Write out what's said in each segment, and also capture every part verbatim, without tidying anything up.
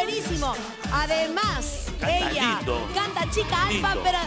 buenísimo. Además, Canta ella lindo. canta chica Lindo. alfa, pero...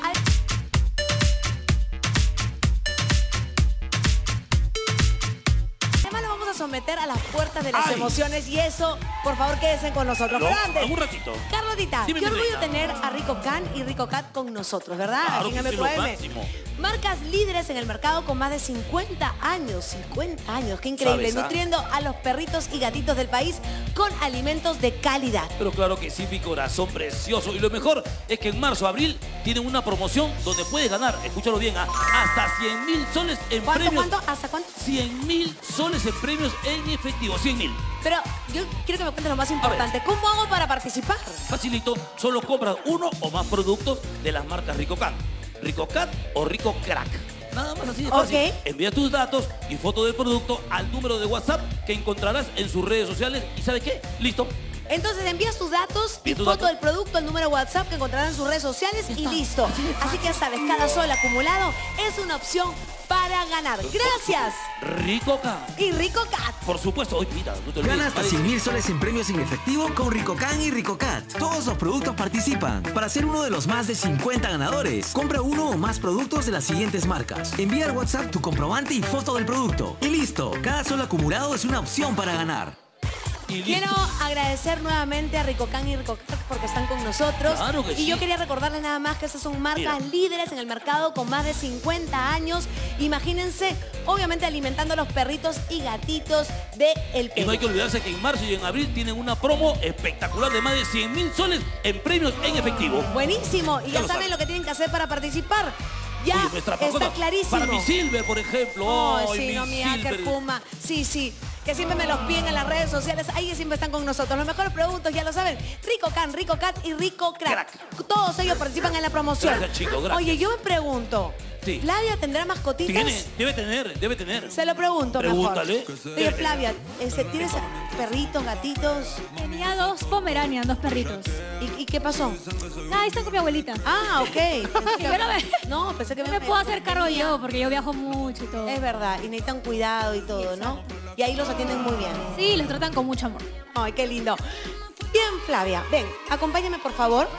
Además lo vamos a someter a las puertas de las Ay. emociones y eso, por favor, quédense con nosotros. No, Pero antes, un ratito. Carlotita, Dime, qué mi orgullo reina. tener a Rico Can y Rico Cat con nosotros, ¿verdad? Claro Aquí en que sí, lo M P M. máximo. Marcas líderes en el mercado con más de cincuenta años. cincuenta años, qué increíble. ¿Sabes, ah? Nutriendo a los perritos y gatitos del país con alimentos de calidad. Pero claro que sí, mi corazón precioso. Y lo mejor es que en marzo, abril, tienen una promoción donde puedes ganar, escúchalo bien, ¿ah? hasta cien mil soles en ¿Cuánto, premios. cuánto? ¿Hasta cuánto? cien mil soles en premios en efectivo, cien mil. Pero yo quiero que me cuentes lo más importante. ¿Cómo hago para participar? Facilito, solo compras uno o más productos de las marcas Rico Can, Rico Cat o Rico Crack. Nada más así de fácil. Ok. Envía tus datos y foto del producto al número de WhatsApp que encontrarás en sus redes sociales. ¿Y sabes qué? Listo. Entonces envías tus datos y ¿Y tus foto datos? del producto al número WhatsApp que encontrarán en sus redes sociales y está. listo. Así de Así que ya sabes, cada sol acumulado es una opción para ganar. Gracias. Rico Can. Y Rico Cat. Por supuesto. Oye, mira, no te olvides. Gana hasta cien mil soles en premios en efectivo con Rico Can y Rico Cat. Todos los productos participan. Para ser uno de los más de cincuenta ganadores, compra uno o más productos de las siguientes marcas. Envía al WhatsApp tu comprobante y foto del producto. Y listo, cada sol acumulado es una opción para ganar. Y Quiero listo. agradecer nuevamente a Rico Can y Rico Cat porque están con nosotros. Claro que y sí. yo quería recordarles nada más que esas son marcas Mira. líderes en el mercado con más de cincuenta años. Imagínense, obviamente alimentando a los perritos y gatitos del Y Perú. no hay que olvidarse que en marzo y en abril tienen una promo espectacular de más de cien mil soles en premios en efectivo. Buenísimo. Y Ya ya, lo saben saben. lo que tienen que hacer para participar. Ya Oye, nuestra está mascota, clarísimo. Para mi Silver, por ejemplo. Oh, Ay, sí, mi no, mi Silver. Acker Puma. Sí, sí. Que siempre me los piden en las redes sociales. Ahí siempre están con nosotros. Los mejores productos, ya lo saben. Rico Can, Rico Cat y Rico Crack. Crack. Todos ellos participan en la promoción. Gracias, chicos, gracias. Oye, yo me pregunto. Sí. ¿Flavia tendrá mascotitas? Tiene, debe tener, debe tener. Se lo pregunto Pregúntale. mejor. Oye, Flavia, este, ¿tienes perritos, gatitos? Tenía dos Pomeranian, dos perritos. ¿Y, y qué pasó? Ah, ahí está con mi abuelita. Ah, ok. Pensé que- Yo no me- No, pensé que No me puedo hacer cargo yo porque yo viajo mucho y todo. Es verdad, y necesitan cuidado y todo, ¿no? Y ahí los atienden muy bien. Sí, los tratan con mucho amor. Ay, qué lindo. Bien, Flavia, ven, acompáñame por favor.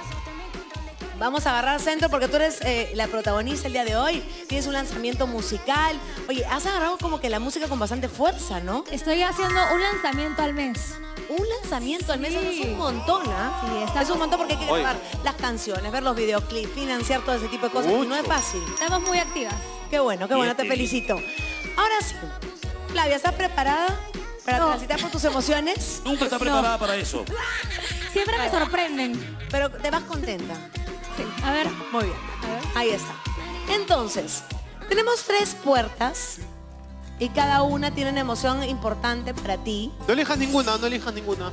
Vamos a agarrar centro porque tú eres eh, la protagonista el día de hoy. Tienes un lanzamiento musical. Oye, has agarrado como que la música con bastante fuerza, ¿no? Estoy haciendo un lanzamiento al mes. Un lanzamiento al mes Sí. es un montón, ¿ah? Sí, está- Es un montón porque hay que Oye. grabar las canciones, ver los videoclips, financiar todo ese tipo de cosas. Y no es Mucho. fácil. Estamos muy activas. Qué bueno, qué bueno, te Bien, felicito. Ahora sí, Flavia, ¿estás preparada para No. transitar por tus emociones? Nunca está preparada para eso. Siempre me sorprenden. Pero te vas contenta. Sí. A ver. Muy bien. A ver. Ahí está. Entonces, tenemos tres puertas y cada una tiene una emoción importante para ti. No elijas ninguna, no elijas ninguna.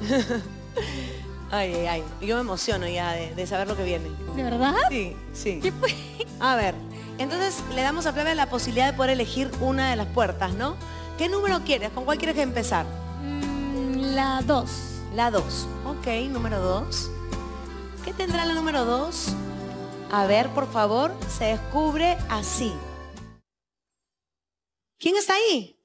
Ay, ay, ay. Yo me emociono ya de, de saber lo que viene. ¿De verdad? Sí, sí. ¿Qué fue? A ver, entonces le damos a Flavia la posibilidad de poder elegir una de las puertas, ¿no? ¿Qué número quieres? ¿Con cuál quieres empezar? Mm, la dos. La dos. Ok, número dos. ¿Qué tendrá la número dos? A ver, por favor, se descubre así. ¿Quién está ahí?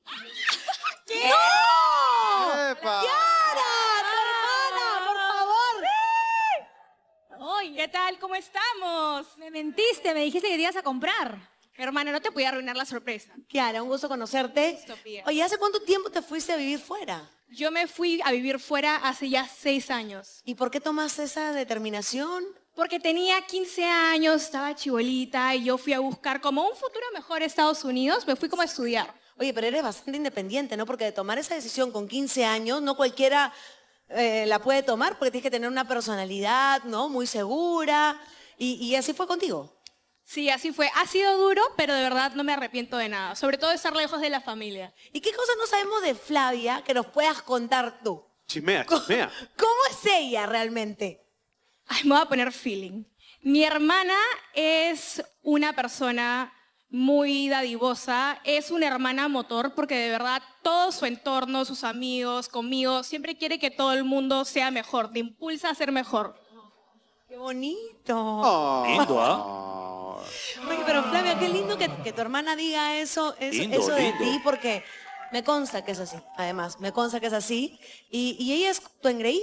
¡No! ¡Epa! ¡Yara! ¡Tu hermana, por favor! Oye, ¿qué tal? ¿Cómo estamos? Me mentiste, me dijiste que te ibas a comprar. Hermana, no te podía arruinar la sorpresa. Kiara, un gusto conocerte. Gusto, Pía. Oye, ¿hace cuánto tiempo te fuiste a vivir fuera? Yo me fui a vivir fuera hace ya seis años. ¿Y por qué tomaste esa determinación? Porque tenía quince años, estaba chibolita y yo fui a buscar como un futuro mejor a Estados Unidos. Me fui como a estudiar. Oye, pero eres bastante independiente, ¿no? Porque de tomar esa decisión con quince años, no cualquiera eh, la puede tomar porque tienes que tener una personalidad, ¿no? Muy segura. Y, y así fue contigo. Sí, así fue. Ha sido duro, pero de verdad no me arrepiento de nada. Sobre todo de estar lejos de la familia. ¿Y qué cosas no sabemos de Flavia que nos puedas contar tú? Chismea, chismea. ¿Cómo es ella realmente? Ay, me voy a poner feeling. Mi hermana es una persona muy dadivosa, es una hermana motor porque de verdad todo su entorno, sus amigos, conmigo, siempre quiere que todo el mundo sea mejor, te impulsa a ser mejor. ¡Qué bonito! Oh. Lindo, ¿ah? Oye, pero Flavia, qué lindo que, que tu hermana diga eso, eso, Lindo, eso de lindo. ti, porque me consta que es así, además, me consta que es así. Y, y ella es tu engreída.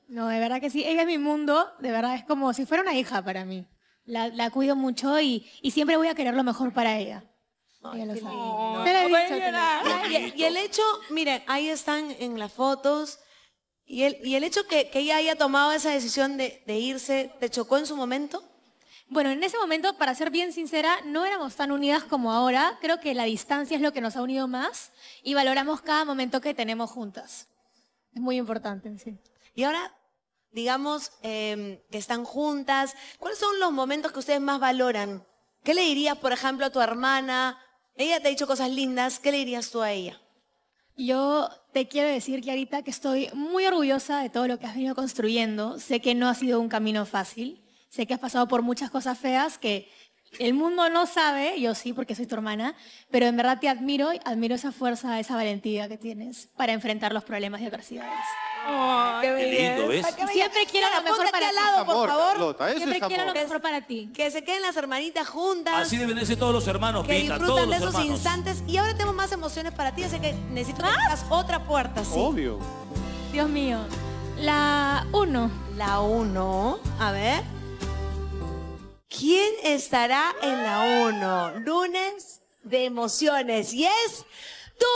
No, de verdad que sí. Ella es mi mundo, de verdad, es como si fuera una hija para mí. La, la cuido mucho y, y siempre voy a querer lo mejor para ella. Ella lo sabe. Te lo he dicho, te lo- Y, y el hecho, miren, ahí están en las fotos, y el, y el hecho que, que ella haya tomado esa decisión de, de irse, ¿te chocó en su momento? Bueno, en ese momento, para ser bien sincera, no éramos tan unidas como ahora. Creo que la distancia es lo que nos ha unido más y valoramos cada momento que tenemos juntas. Es muy importante, sí. Y ahora, digamos, eh, que están juntas, ¿cuáles son los momentos que ustedes más valoran? ¿Qué le dirías, por ejemplo, a tu hermana? Ella te ha dicho cosas lindas, ¿qué le dirías tú a ella? Yo te quiero decir, Clarita, que estoy muy orgullosa de todo lo que has venido construyendo. Sé que no ha sido un camino fácil. Sé que has pasado por muchas cosas feas que el mundo no sabe, yo sí porque soy tu hermana, pero en verdad te admiro y admiro esa fuerza, esa valentía que tienes para enfrentar los problemas y adversidades. Qué lindo, ¿ves? Y siempre quiero Clara, lo mejor ponte para aquí ti. al lado, por Amor, favor. Carlota, eso Siempre es quiero amor. lo mejor para ti. Que se queden las hermanitas juntas. Así deben de ser todos los hermanos, Que Pita, todos disfrutan de los esos hermanos. instantes. Y ahora tenemos más emociones para ti, así que necesito que tengas otra puerta, sí. Obvio. Dios mío. La uno. La uno, a ver. ¿Quién estará en la uno? Lunes de emociones. Y es tu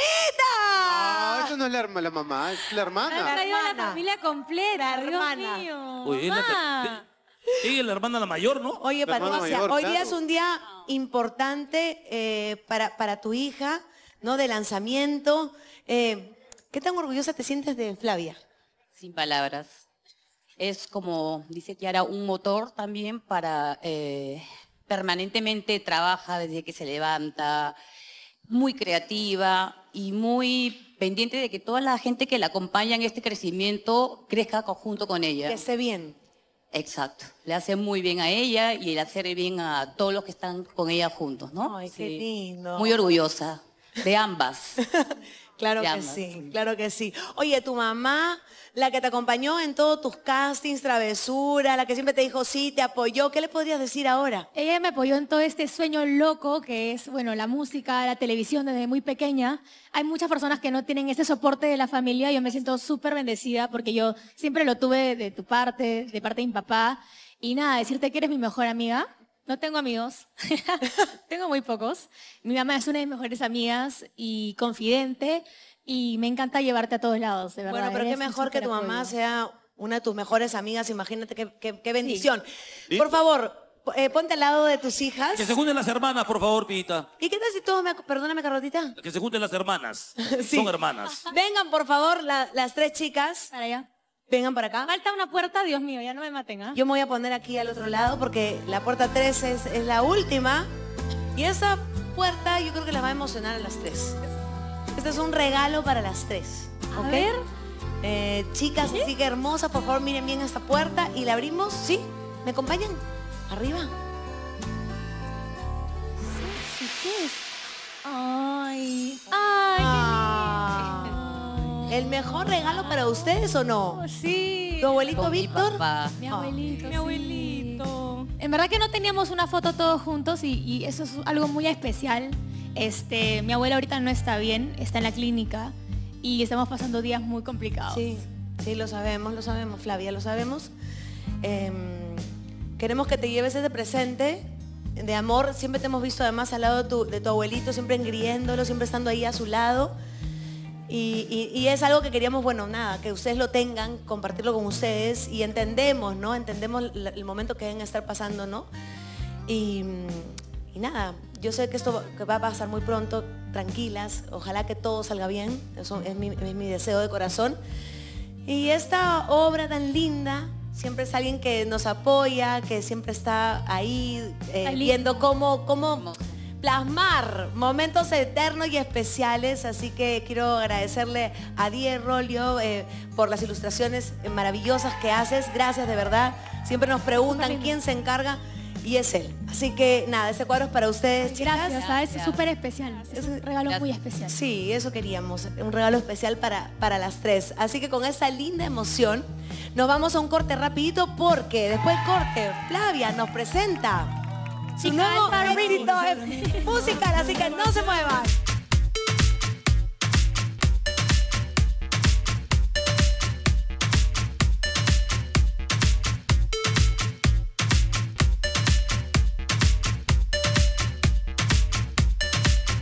Ah, mamita. eso no es la, herma- la mamá, es la Ha hermana. traído a la hermana. familia completa, La Dios hermana. mío. Uy, es la Mamá. que- ella es la hermana la mayor, ¿no? Oye, La hermana Patricia, mayor, hoy día claro. es un día importante eh, para, para tu hija, ¿no? De lanzamiento. Eh, ¿Qué tan orgullosa te sientes de Flavia? Sin palabras. Es como, dice Kiara, un motor también para, eh, permanentemente trabaja desde que se levanta, muy creativa y muy pendiente de que toda la gente que la acompaña en este crecimiento crezca conjunto con ella. Que esté bien. Exacto. Le hace muy bien a ella y le hace bien a todos los que están con ella juntos, ¿no? Ay, qué lindo. Muy orgullosa de ambas. Claro Te que amas. sí, claro que sí. Oye, tu mamá, la que te acompañó en todos tus castings, travesura, la que siempre te dijo sí, te apoyó, ¿qué le podrías decir ahora? Ella me apoyó en todo este sueño loco que es, bueno, la música, la televisión desde muy pequeña. Hay muchas personas que no tienen ese soporte de la familia. Yo me siento súper bendecida porque yo siempre lo tuve de tu parte, de parte de mi papá. Y nada, decirte que eres mi mejor amiga. No tengo amigos, tengo muy pocos. Mi mamá es una de mis mejores amigas y confidente y me encanta llevarte a todos lados, de verdad. Bueno, pero qué eres un mejor que tu súper mamá apoyo. sea una de tus mejores amigas, imagínate qué, qué- qué bendición. Sí. Por favor, eh, ponte al lado de tus hijas. Que se junten las hermanas, por favor, Pita. ¿Y qué tal si todos me... ac- Perdóname, Carlotita. Que se junten las hermanas. Sí. Son hermanas. Vengan, por favor, la- las tres chicas. Para allá. Vengan para acá. Falta una puerta, Dios mío, ya no me maten, ¿ah? Yo me voy a poner aquí al otro lado porque la puerta tres es, es la última. Y esa puerta yo creo que las va a emocionar a las tres. Este es un regalo para las tres. A ¿ok? ver. Eh, chicas, así que hermosas, por favor miren bien esta puerta y la abrimos. ¿Sí? ¿Me acompañan? Arriba. ¿Sí, qué es? Ay, ay, Ah, ¿El mejor regalo para ustedes o no? qué lindo. Sí. ¿Tu abuelito Con mi Víctor? papá. Mi Ah. abuelito. Mi sí. abuelito. En verdad que no teníamos una foto todos juntos y, y eso es algo muy especial. Este, mi abuela ahorita no está bien, está en la clínica y estamos pasando días muy complicados. Sí, sí, lo sabemos, lo sabemos, Flavia, lo sabemos. Em, queremos que te lleves ese presente de amor. Siempre te hemos visto además al lado de tu, de tu abuelito, siempre engriéndolo, siempre estando ahí a su lado. Y, y- y es algo que queríamos, bueno, nada, que ustedes lo tengan, compartirlo con ustedes y entendemos, ¿no? Entendemos la- el momento que deben estar pasando, ¿no? Y, y nada, yo sé que esto que va a pasar muy pronto, tranquilas, ojalá que todo salga bien, eso es mi, es mi deseo de corazón. Y esta obra tan linda, siempre es alguien que nos apoya, que siempre está ahí eh, Está lindo. viendo cómo, cómo Hermoso. plasmar momentos eternos y especiales. Así que quiero agradecerle a Die Rolio eh, por las ilustraciones maravillosas que haces. Gracias de verdad. Siempre nos preguntan lindo. quién se encarga y es él. Así que nada, ese cuadro es para ustedes, chicas. Gracias, ¿sabes? Es súper especial. Es un regalo muy especial. Sí, eso queríamos, un regalo especial para, para las tres. Así que con esa linda emoción nos vamos a un corte rapidito porque después del corte Flavia nos presenta su nuevo éxito musical, así que no se muevan.